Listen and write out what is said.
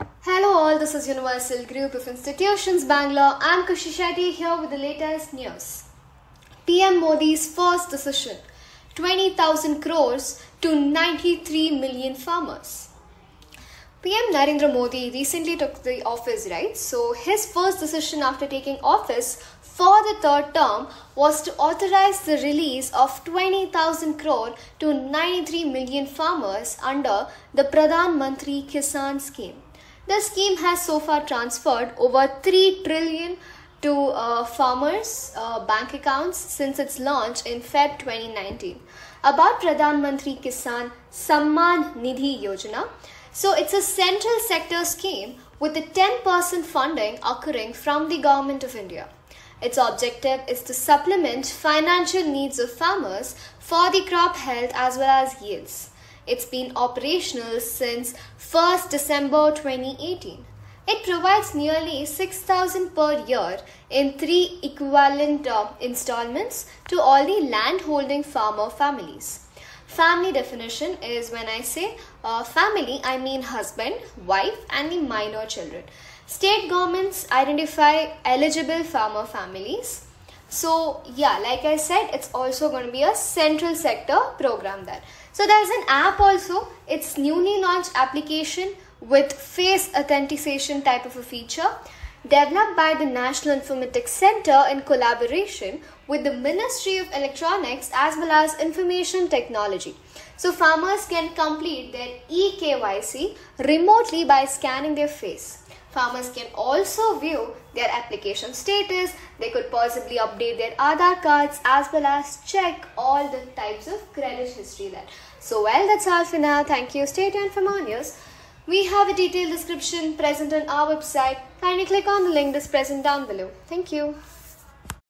Hello all, this is Universal Group of Institutions Bangalore. I am Kushi Shetty here with the latest news. PM Modi's first decision, 20,000 crores to 93 million farmers. PM Narendra Modi recently took the office, right? So his first decision after taking office for the third term was to authorize the release of 20,000 crore to 93 million farmers under the Pradhan Mantri Kisan scheme. The scheme has so far transferred over 3 trillion to farmers' bank accounts since its launch in Feb 2019. About Pradhan Mantri Kisan Samman Nidhi Yojana. So it's a central sector scheme with a 10% funding occurring from the Government of India. Its objective is to supplement financial needs of farmers for the crop health as well as yields. It's been operational since 1st December 2018. It provides nearly 6,000 per year in 3 equivalent installments to all the land-holding farmer families. Family definition is when I say family, I mean husband, wife and the minor children. State governments identify eligible farmer families. So yeah, like I said, it's also going to be a central sector program there. So there's an app also. It's newly launched application with face authentication type of a feature developed by the National Informatics Center in collaboration with the Ministry of Electronics as well as Information Technology. So farmers can complete their eKYC remotely by scanning their face. Farmers can also view their application status. They could possibly update their Aadhaar cards as well as check all the types of credit history there. So well, that's all for now. Thank you. Stay tuned for more news. We have a detailed description present on our website. Kindly click on the link that's present down below. Thank you.